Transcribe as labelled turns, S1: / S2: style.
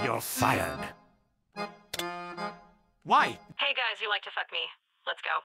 S1: You're fired. Why?
S2: Hey guys, you like to fuck me. Let's go.